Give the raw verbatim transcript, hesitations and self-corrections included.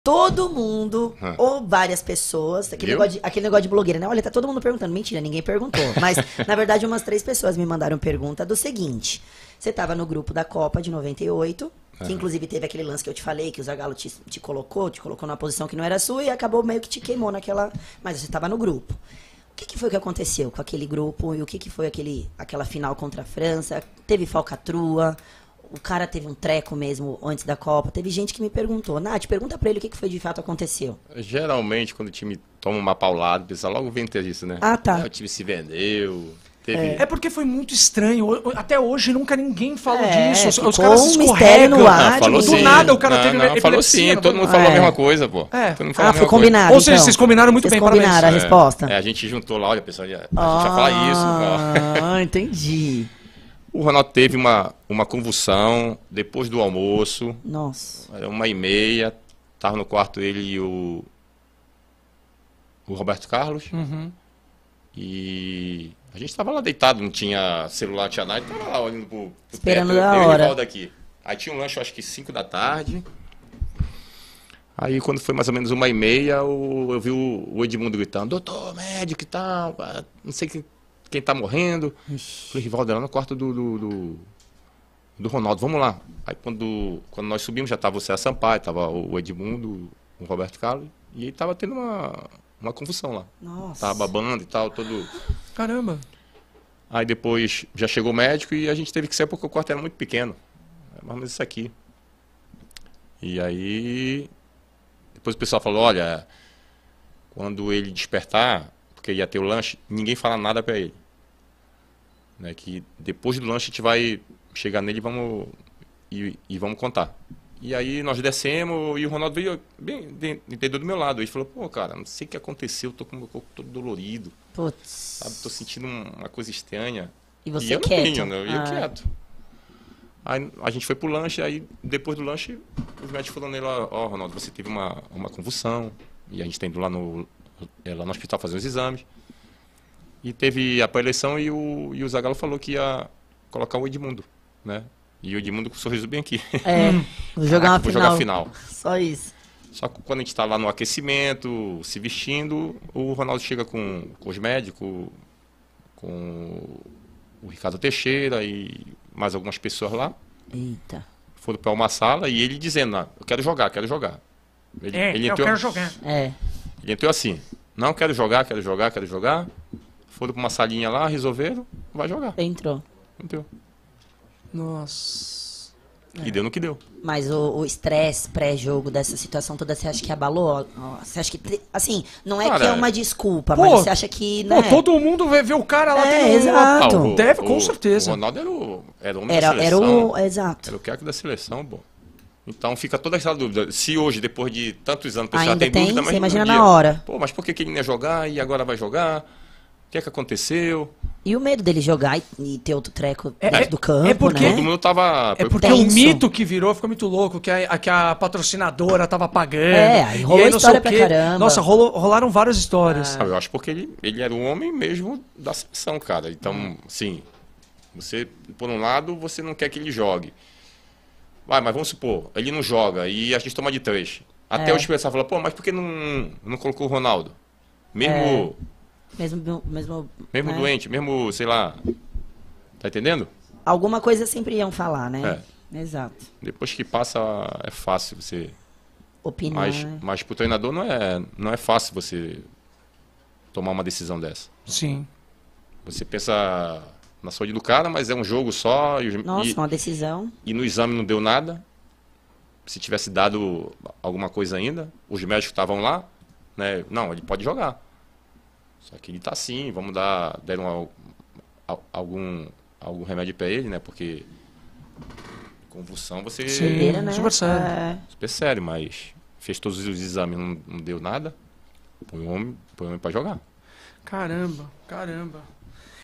Todo mundo, Hum. ou várias pessoas, aquele Viu? negócio, de, aquele negócio de blogueira, né? Olha, tá todo mundo perguntando. Mentira, ninguém perguntou. Mas, na verdade, umas três pessoas me mandaram pergunta do seguinte. Você tava no grupo da Copa de noventa e oito, que Aham. inclusive teve aquele lance que eu te falei, que o Zagallo te, te colocou, te colocou numa posição que não era sua e acabou meio que te queimou naquela... Mas você tava no grupo. O que, que foi que aconteceu com aquele grupo e o que, que foi aquele, aquela final contra a França? Teve falcatrua? O cara teve um treco mesmo antes da Copa? Teve gente que me perguntou. Nath, pergunta pra ele o que, que foi de fato aconteceu. Geralmente, quando o time toma uma paulada, o pessoal logo vem ter isso, né? Ah, tá. É, o time se vendeu. Teve... É porque foi muito estranho. O- Até hoje nunca ninguém falou É, disso. Os, os ficou caras um mistério escorregam. no ar. Não, falou do do sim. nada o cara não, teve não, falou epilepsia, sim, todo mundo é. falou a mesma coisa, pô. É. Todo mundo falou Ah, a foi mesma combinado, Ou seja, então. vocês combinaram muito Vocês bem, combinaram a parabéns. resposta. É, a gente juntou lá, olha, pessoal, a gente já fala isso. ó. Ah, entendi. O Ronaldo teve uma, uma convulsão depois do almoço, Nossa. era uma e meia, tava no quarto ele e o, o Roberto Carlos, Uhum. e a gente tava lá deitado, não tinha celular, não tinha nada, tava lá olhando pro, pro Esperando teto, a eu e o hora. Rivaldo aqui. Aí tinha um lanche, eu acho que cinco da tarde. Aí quando foi mais ou menos uma e meia, o- eu vi o, o Edmundo gritando, doutor, médico e tal, ah, não sei quem, quem tá morrendo. Falei, Rivaldo, é lá no quarto do, do, do, do Ronaldo, vamos lá. Aí quando, quando nós subimos, já tava o César Sampaio, tava o Edmundo, o Roberto Carlos, e ele tava tendo uma, uma convulsão lá. Nossa. Tava babando e tal, todo... Caramba. Aí depois já chegou o médico e a gente teve que sair porque o quarto era muito pequeno. É mais ou menos isso aqui. E aí... Depois o pessoal falou, olha, quando ele despertar, porque ia ter o lanche, ninguém fala nada pra ele. Né, que depois do lanche a gente vai chegar nele e vamos, e, e vamos contar. E aí nós descemos e o Ronaldo veio bem dentro do meu lado. Ele falou, pô, cara, não sei o que aconteceu, tô com o meu corpo todo dolorido, Putz. sabe? Tô sentindo um- uma coisa estranha. E você e eu não quieto? vinha, né? Eu ia Ah. quieto. Aí a gente foi pro lanche, aí depois do lanche, os médicos falaram nele, ó, ó, Ronaldo, você teve uma, uma convulsão, e a gente tá indo lá no, é, lá no hospital fazer os exames. E teve a pré-eleição e o, e o Zagallo falou que ia colocar o Edmundo, né? E o Edmundo com o sorriso bem aqui. É, vou jogar Caraca, uma vou final. jogar a final. Só isso. Só que quando a gente tá lá no aquecimento, se vestindo, o Ronaldo chega com, com os médicos, com o Ricardo Teixeira e mais algumas pessoas lá. Eita. Foram para uma sala e ele dizendo, ah, eu quero jogar, quero jogar. Ele, É, ele eu entrou, quero jogar. É. ele entrou assim, não, quero jogar, quero jogar, quero jogar. Foram para uma salinha lá, resolveram, vai jogar. Entrou. Entrou. Nossa. E deu no que deu. Mas o o estresse pré-jogo dessa situação toda, você acha que abalou? Ó, Você acha que. te- Assim, não é Cara, que é uma desculpa, pô, mas você acha que. Né? Pô, todo mundo vê, vê o cara lá É, tendo- exato. Ah, o- Deve, com o- certeza. O Ronaldo era o, era o homem Era, da era seleção. o. Exato. Era o craque da seleção, bom. Então fica toda essa dúvida. Se hoje, depois de tantos anos, o pessoal Ainda tem tem? dúvida, Você mas imagina no na dia, hora. Pô, mas por que, que ele não ia jogar e agora vai jogar? O que é que aconteceu? E o medo dele jogar e, e ter outro treco É- dentro é- do campo, é porque- né? Todo mundo tava. É porque Tenso. o mito que virou ficou muito louco, que a, que a patrocinadora tava pagando. É, aí e rolou não história sei o pra quê. caramba. Nossa, rolou- rolaram várias histórias. Ah, eu acho porque ele, ele era o homem mesmo da seleção, cara. Então, Hum. sim, você, por um lado, você não quer que ele jogue. Vai, mas vamos supor, ele não joga e a gente toma de três. Até É. o expressar fala, pô, mas por que não, não colocou o Ronaldo? Mesmo, Mesmo. mesmo mesmo né? doente, mesmo, sei lá. Tá entendendo? Alguma coisa sempre iam falar, né? Exato. Depois que passa, é fácil você. Opinar. Mas, né? mas pro treinador não é, não é fácil você tomar uma decisão dessa. Sim. Você pensa na saúde do cara, mas é um jogo só e, os- Nossa, e, uma decisão. e no exame não deu nada. Se tivesse dado alguma coisa ainda, os médicos estavam lá, né? Não, ele pode jogar. Só que ele tá assim, vamos dar deram al- al- algum algum remédio para ele, né? Porque convulsão você Sim. Doideira, né? super sério. É. super sério, mas fez todos os exames, não, não deu nada. Põe o homem, põe o homem para jogar. Caramba, caramba.